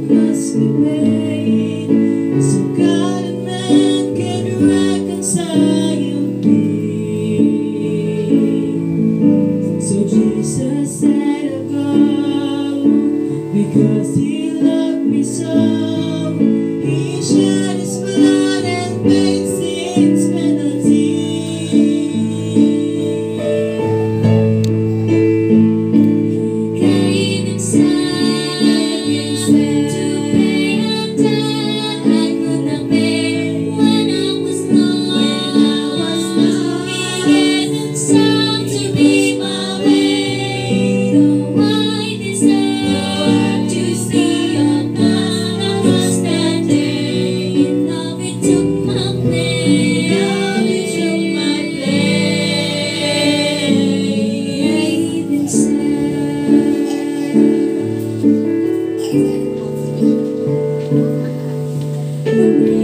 must be paid, so God and man can reconcile me. So Jesus said I'll go, because He loved me so. He shed His blood and paid sin's penalty. Gave Himself to pay a debt I could not pay when I was lost. He gave Himself to be my way, though I deserve to see another standing. In love He took my place. Love He took my place. Gave Himself.